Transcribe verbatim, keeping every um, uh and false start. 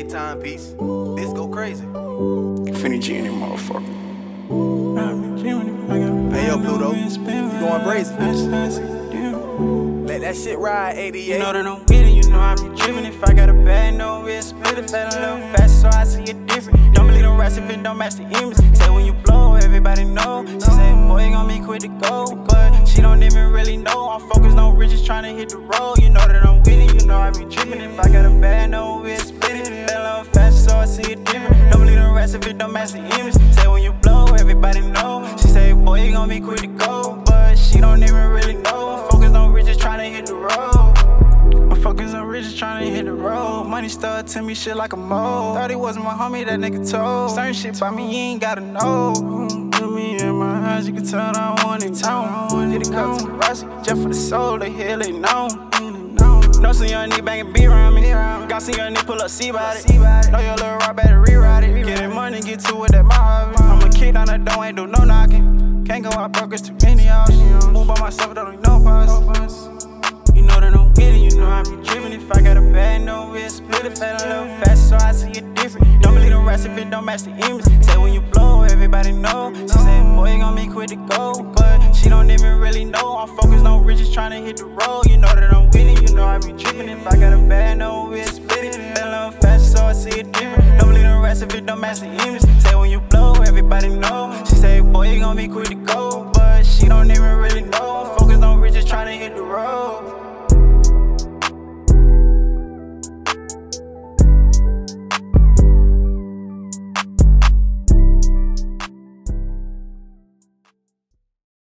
timepiece. This go crazy. FendiG in that motherfucker. Hey yo, Pluto, you going brazen? Let that shit ride, eighty-eight. You know that I'm with it, you know I be driven. If I got a bag, no real split it, fat a little fast, so I see it different. Don't believe the rest if it don't match the image. Say when you blow, everybody know. She say, boy, you gon' be quick to go, but she don't even really know. I'm focused on riches, tryna hit the road. You know that I'm with it, you know I be driven. If I got a bag, no real split it, fat a little fast, so I see it different. Don't believe the rest if it don't match the image. Say when you blow, everybody know. She say, boy, you gon' be quick to go, but she don't even really know. I'm focused on riches, tryna hit the road. I'm focused on riches, tryna hit the road. Money started to me shit like a mole. Thought he wasn't my homie, that nigga told. Certain shit by me, you ain't gotta know. Look me in my eyes, you can tell that I want it down. Did it come to the Rossi, just for the soul, they hear they know. Know some young nigga bangin' beat around me. Got some young nigga pull up, see about it. Know your little rock, better rewrite it. Get that money, get to it, that my hobby. I'm a kid on the door, ain't do no knocking. Can't go out broke, it's too many options. Move by myself, don't need no pause. You know that I'm with it, you know I be driven. If I got a bag, no real split it, fat a little fast, so I see it different. Don't believe the rest if it don't match the image. Say when you blow, everybody know. She say, boy, you gon' be quick to go, but she don't even really know. I'm focused on riches, tryna hit the road. You know that I'm with it, you know I be driven. If I got a bag, no real split it, fat a little fast, so I see it different. Don't believe the rest if it don't match the image. Say when you blow, everybody know. She say, boy, you gon' be quick to go, but